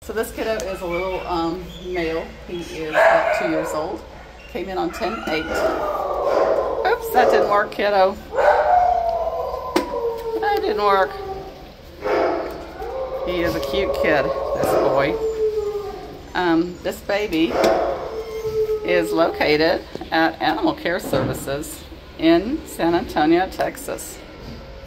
So this kiddo is a little male. He is about 2 years old. Came in on 10-8. Oops, that didn't work, kiddo. That didn't work. He is a cute kid, this boy. This baby is located at Animal Care Services in San Antonio, Texas.